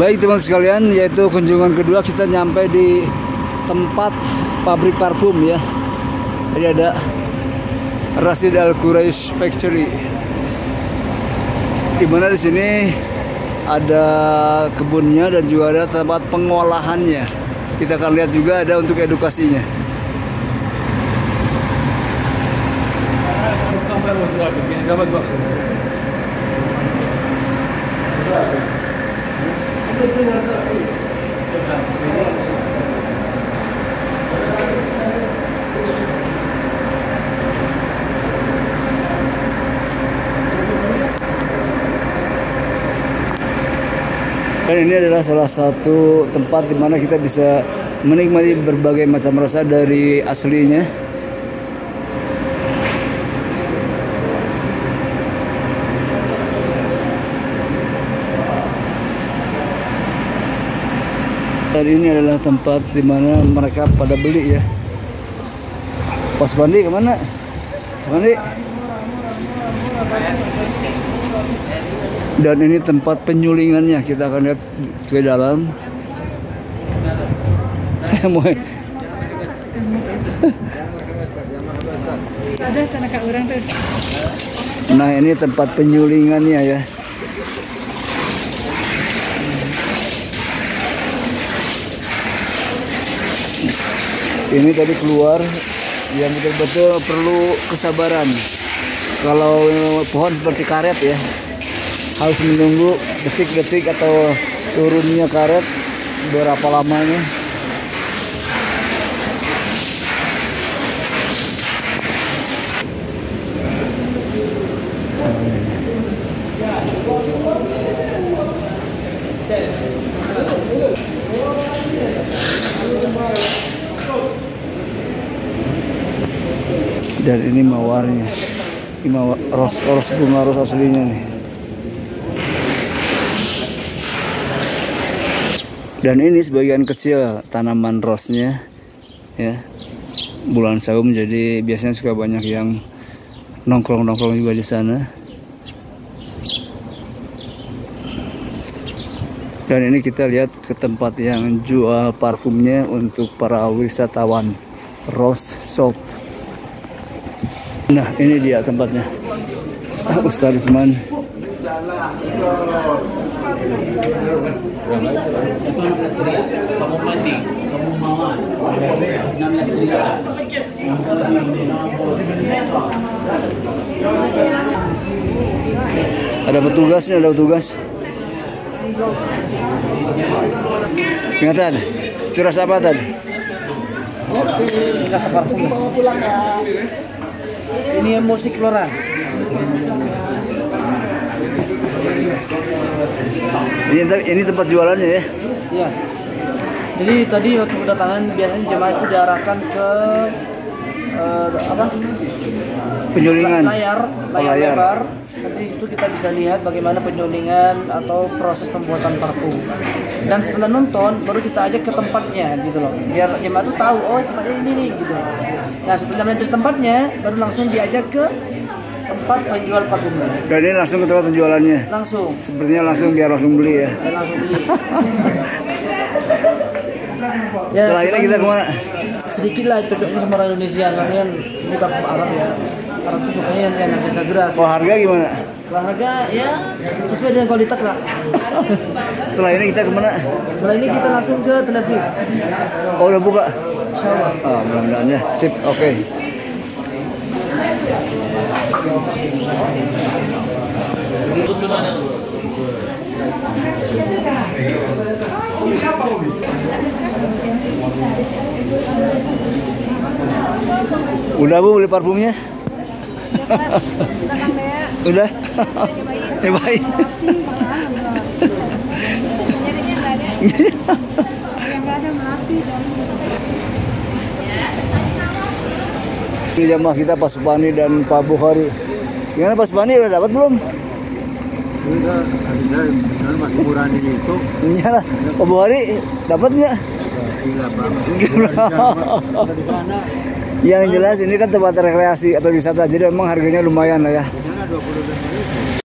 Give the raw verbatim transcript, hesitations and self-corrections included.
Baik teman sekalian, yaitu kunjungan kedua kita nyampe di tempat pabrik parfum ya. Jadi ada Rashid Al Quraish Factory. Di mana di sini ada kebunnya dan juga ada tempat pengolahannya. Kita akan lihat juga ada untuk edukasinya. Dan ini adalah salah satu tempat di mana kita bisa menikmati berbagai macam rasa dari aslinya. Dan ini adalah tempat di mana mereka pada beli ya. Pas Bandi kemana? Pas Bandi. Dan ini tempat penyulingannya, kita akan lihat ke dalam. Nah ini tempat penyulingannya ya. Ini tadi keluar yang betul-betul perlu kesabaran. Kalau pohon seperti karet ya, harus menunggu detik-detik atau turunnya karet berapa lamanya. Dan ini mawarnya, ini mawar, ros, ros bunga ros aslinya nih. Dan ini sebagian kecil tanaman rosnya ya. Bulan saum, jadi biasanya suka banyak yang nongkrong-nongkrong juga di sana. Dan ini kita lihat ke tempat yang jual parfumnya untuk para wisatawan, Rose Shop. Nah ini dia tempatnya, Ustaz Isman. Ada petugasnya, ada petugas. Ingatan, itu rasa apa tadi? Rasa parfum. Ini musik Lora. Ini ini tempat jualannya ya? Iya. Jadi tadi waktu kedatangan biasanya jemaah itu diarahkan ke uh, apa? Penyulingan. Layar, layar, layar lebar. Nanti situ kita bisa lihat bagaimana penyulingan atau proses pembuatan parfum. Dan setelah nonton baru kita ajak ke tempatnya gitu loh. Biar jemaah itu tahu oh tempatnya ini nih gitu. Nah setelah melihat tempatnya baru langsung diajak ke tempat penjual parfumnya. Dan ini langsung ke tempat penjualannya? Langsung. Sepertinya langsung biar langsung beli ya? Dan langsung beli. Ya, setelah ini kita kemana? Sedikit lah cocoknya sama orang Indonesia, soalnya kan ini parfum Arab ya. Arab tuh sukanya yang yang agak geras. Oh harga gimana? Kalau harga ya sesuai dengan kualitas lah. Setelah ini kita kemana? Setelah ini kita langsung ke Tel Aviv. Oh udah buka? Insyaallah. Oh mudah-mudahan ya. Sip, oke. Okay. Udah Bu beli parfumnya? Udah? Nyobain. Nyarinya nggak ada. Yang nggak ada mati. Ini jamaah kita Pak Supani dan Pak Bukhari. Gimana Pak Supani udah dapat belum? Udah, ada masih murah ini itu. Iya lah. Pak Bukhari dapat nggak? Gila banget. Yang jelas ini kan tempat rekreasi atau wisata, jadi memang harganya lumayan lah ya. dua puluh